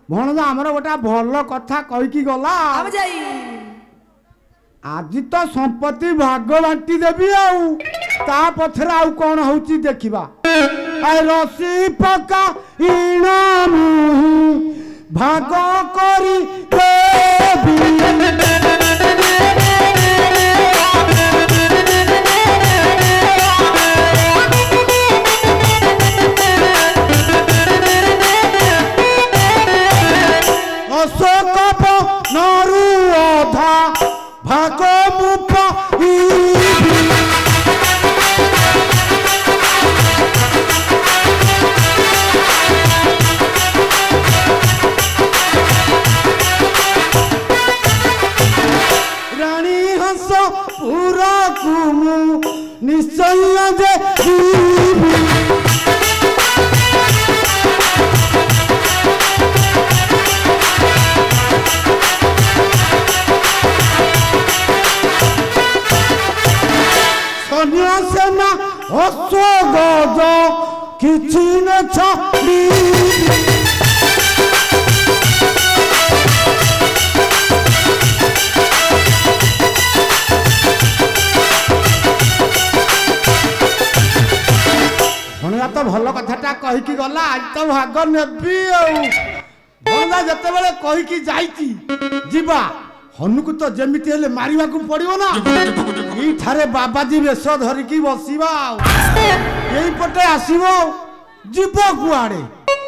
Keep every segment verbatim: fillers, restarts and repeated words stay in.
भणजा आमर गोटा भल कथा कहीकि गला आज तो संपत्ति भाग बांटी देवी आ पथर आउ कौन होची देखिबा रसी पका इना भाग करी देवी अशोक नरु अधा भाग मुप रानी हंस पूरा कुमु निश्चय जे सेना अश्वगज किछि न छाड़ी भणजा तो भल कथाटा कहीकि गला आज तो भाग नेबी भणजा जते बेले कहीकि जाईची जीवा हनुक तो जमीती हेले मारिबा को पड़िबो ना ई थारे बाबाजी वेश धरिकी बसिबा एई पटे आसीबो जीवो कुआडे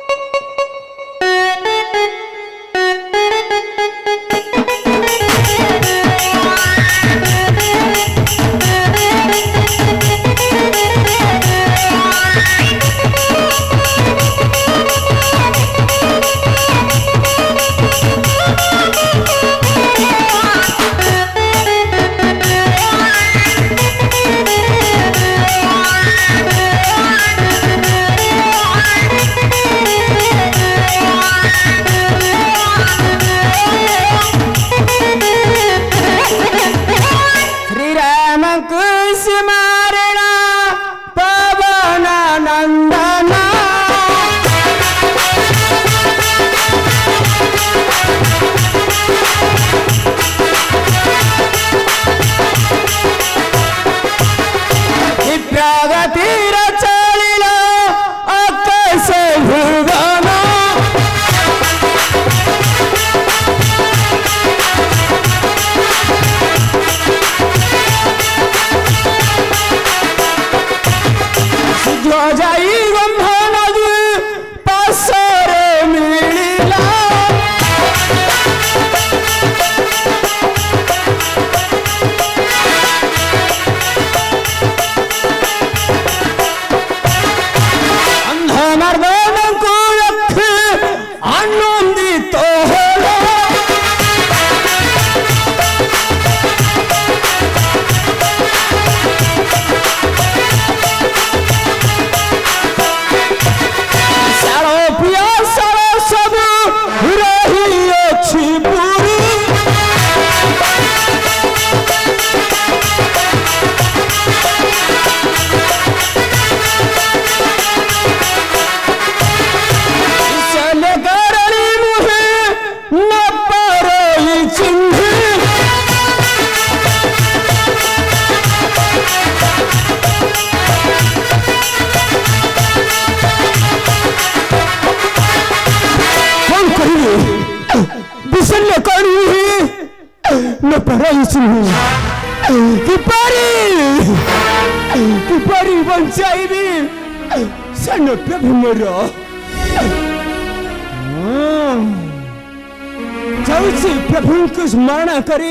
प्रभु को स्मरण करी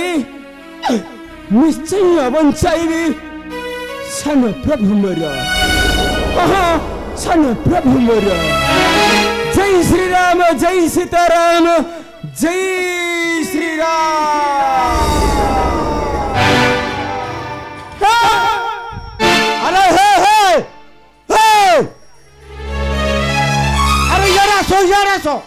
निश्चय बंचाइबी सान प्रभु मोर सान प्रभु मोर जय श्री राम जय सीताराम जय श्री राम। अरे हे हे हे अरे यार सो यार सो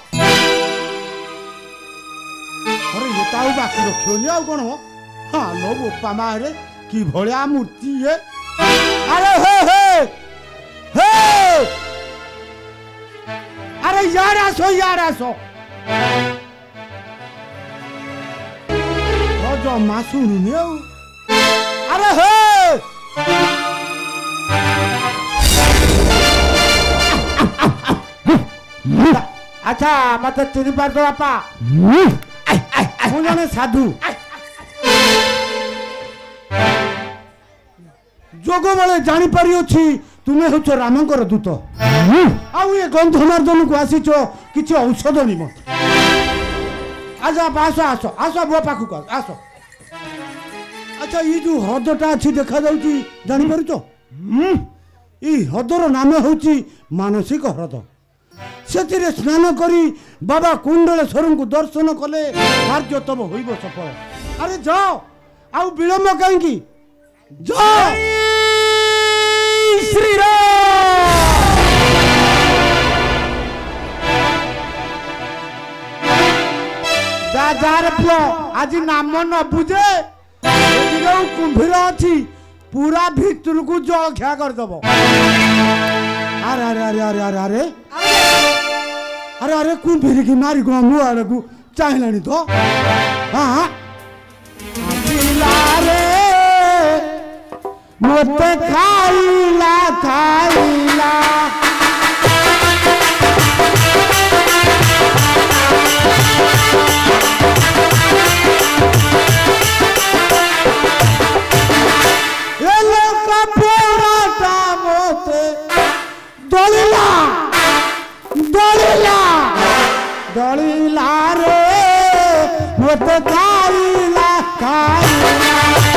अरे ये ताऊ बाकी रखियोनी आ कौन हो हाँ लो बोपा मारे कि भलिया मूर्ति है। अरे हे हे हे अरे यार आसो यार आसो जमा शुणुनि अरे हे अच्छा मत चिन्ह पार दो बापा मु जने साधु जोग बेले जानी पारि अछि तुमे होछ रामंकर दूत आउ ये गंधमार्दन को आसीछ किछि औषध निम आजा आसो आसो आसो बुआ पाखु को आसो अच्छा ये जो ह्रदटा अच्छी देखा जाउची जानी पारुछ ई ह्रदर नाम होची मानसिक ह्रद से स्नान करी बाबा कुंडलेश्वर को दर्शन कले कार्य तब होइबो सफल अरे जाओ आउ विलंब कहीं जाओ श्री राम जा जा रे पुओ आज नाम न बुझे कुंभीर अच्छी पूरा भितर को जख्या करदेव अरे अरे अरे अरे अरे अरे अरे अरे कुंभीर की मारी को मु आड़े को चाहिए तो हाँ मत खाइला खाइला दलिला रे मत खाइला खाइला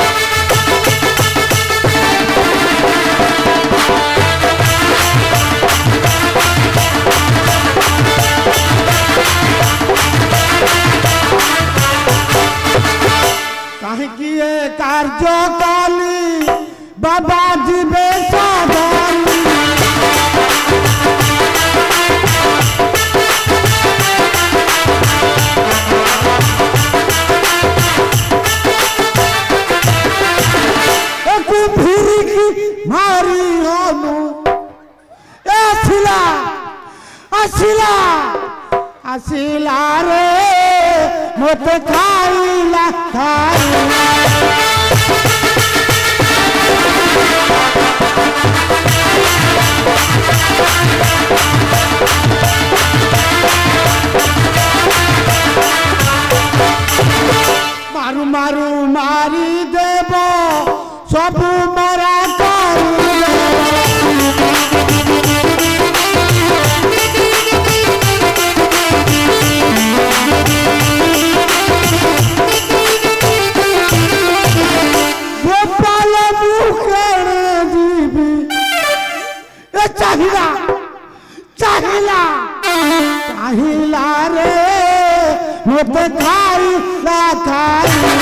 कहीं किए कार्य काली बाबा जी बेसादानी मारी होनु आसिला आसिला आसिला रे मत खाइला खाइला मारू मारू मारी देव सब मरा चाहिला चाहिला चाहिला रे मत खाइला खाइला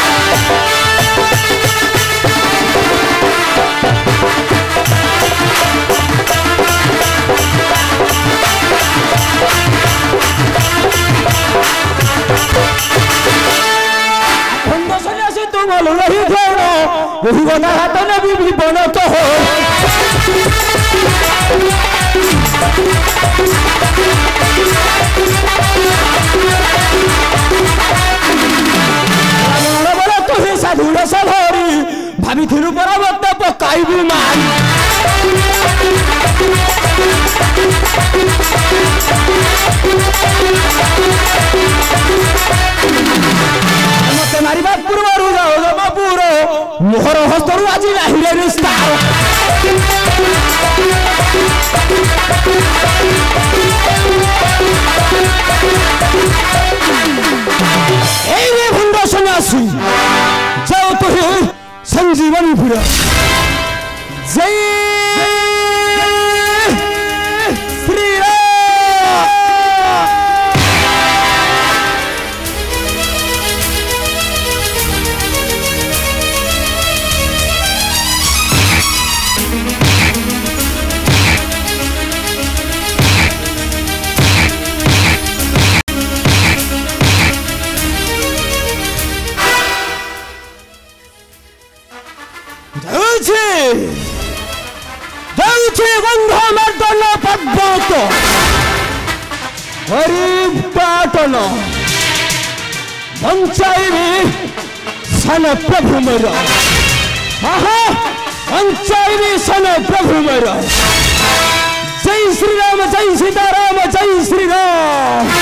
सन्यासी तुम रही थोड़ो वही बना हाथ ने भी भी बनो तो हो तुहे साधु सभरी भाभी थिलु परबत पकाइबु मान मत मारिबा पूर्वरु जाओ जमा पूरो मोहर हस्तरु आज नाहिले रिस्तार भंड सन्यासी जाओ तो संजीवनी पूरा जय श्री गंधमार्दन पर्वत हरिपाटन बंचाई सन प्रभु मोर बंचाई सन प्रभु मोर जय श्री राम जय सीताराम जय श्री राम।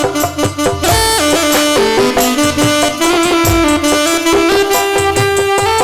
देखिबा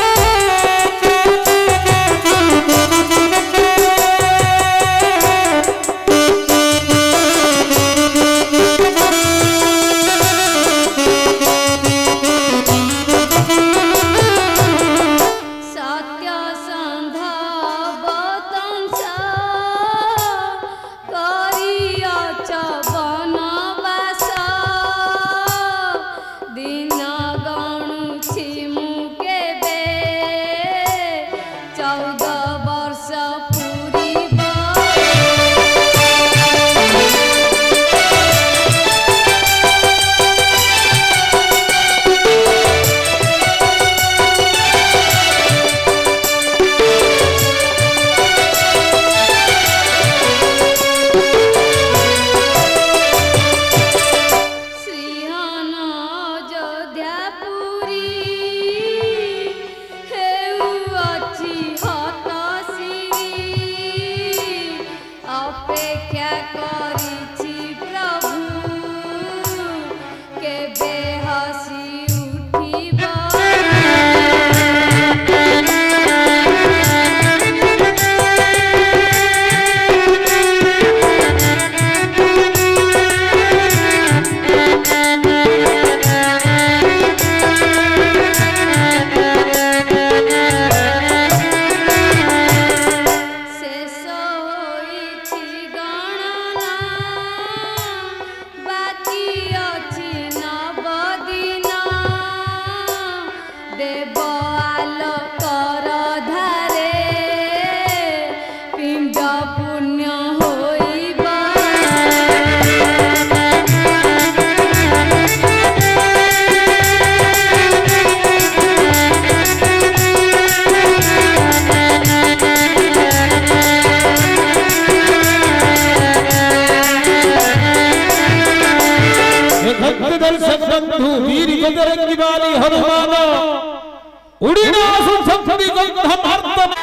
बंधु वीर बजरंगी वाली हनुमान उड़ीना सुशक्ति गंधर्व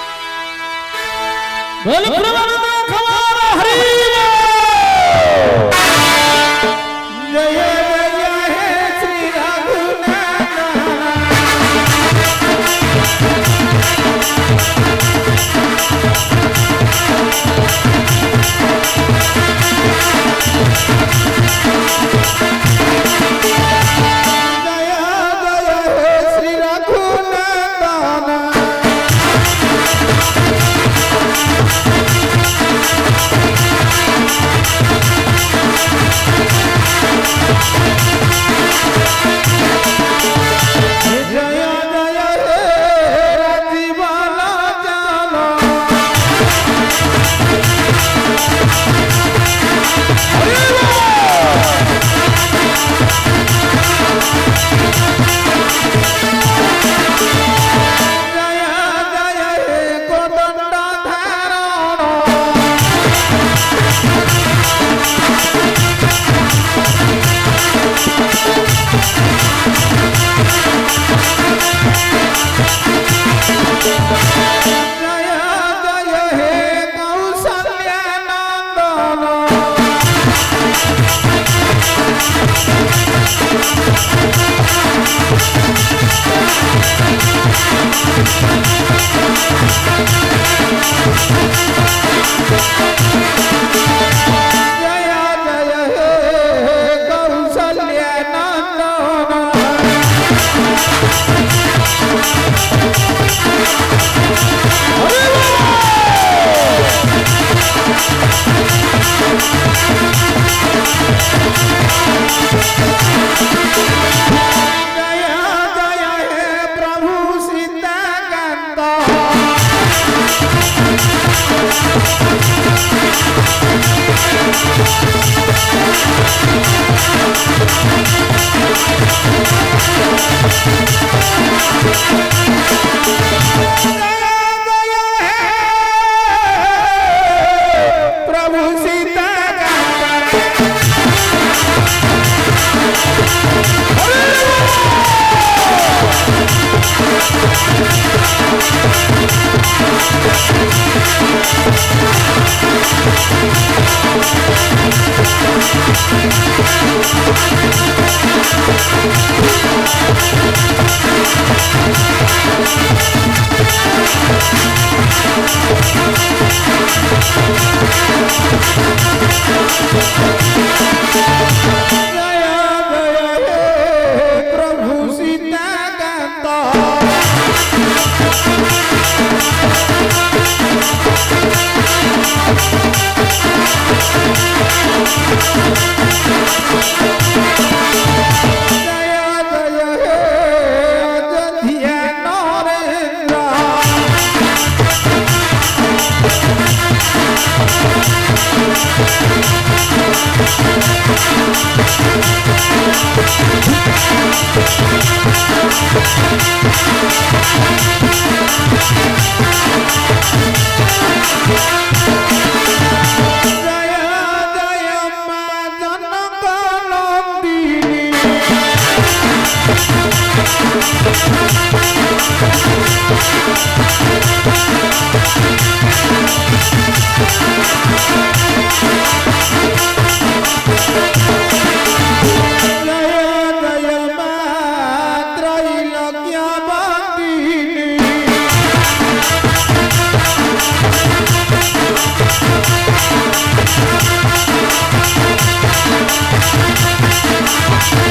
बोल प्रमाण खवारा हरि जय जय श्री रघुनाथ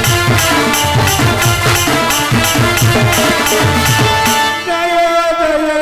जय जय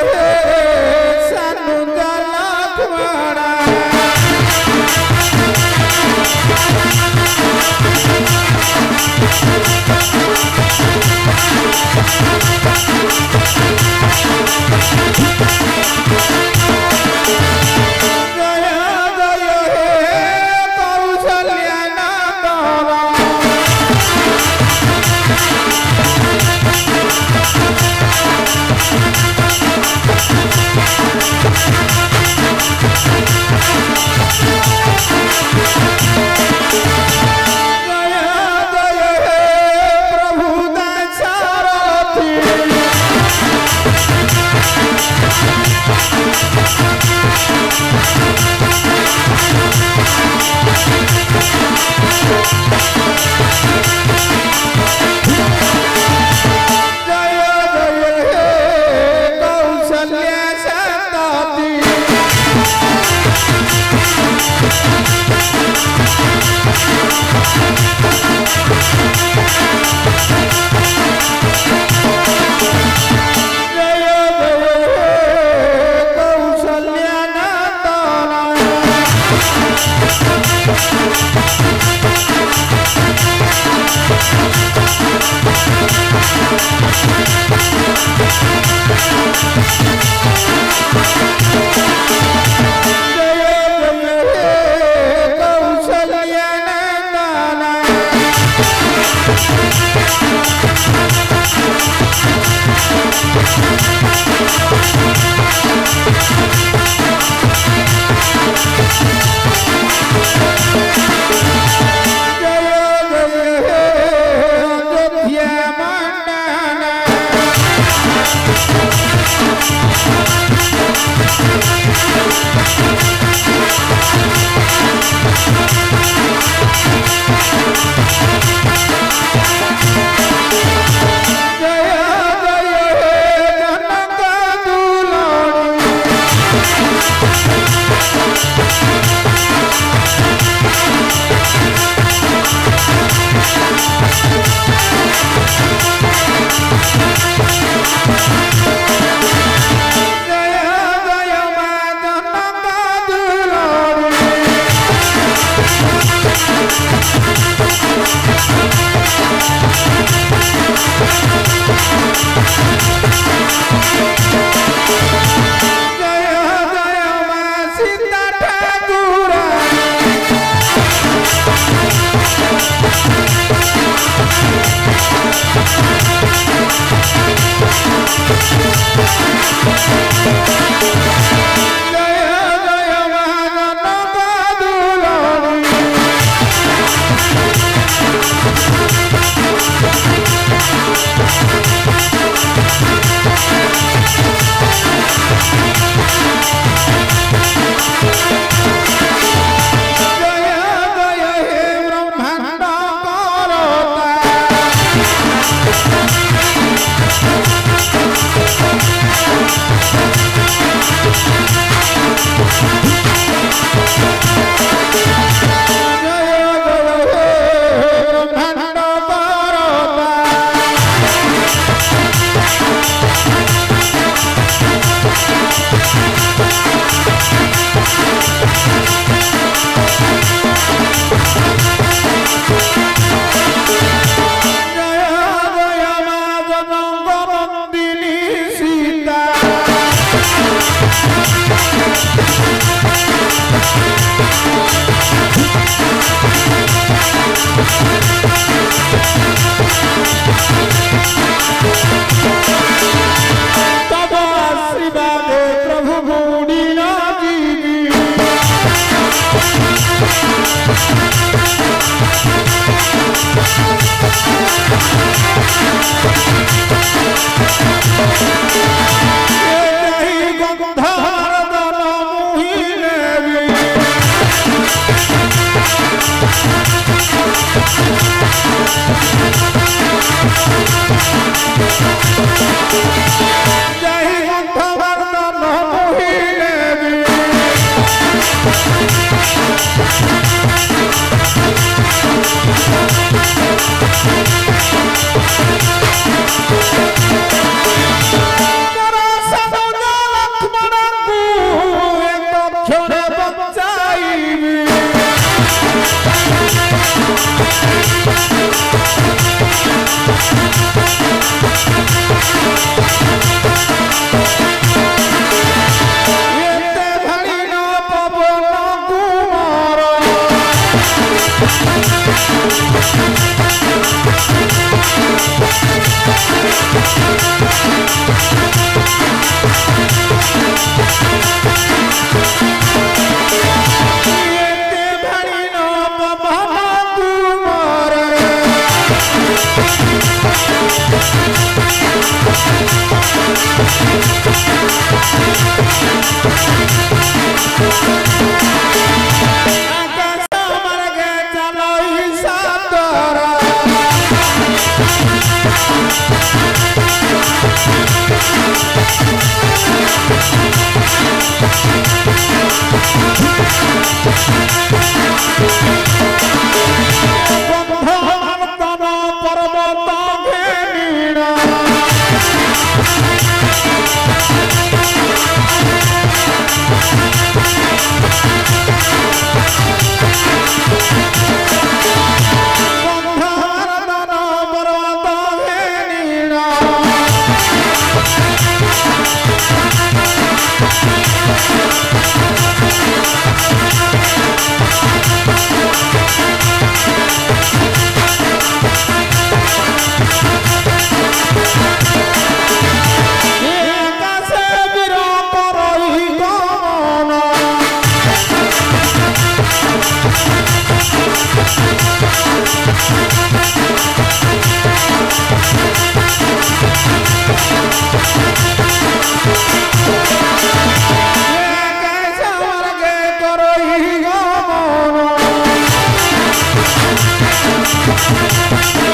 Thank you.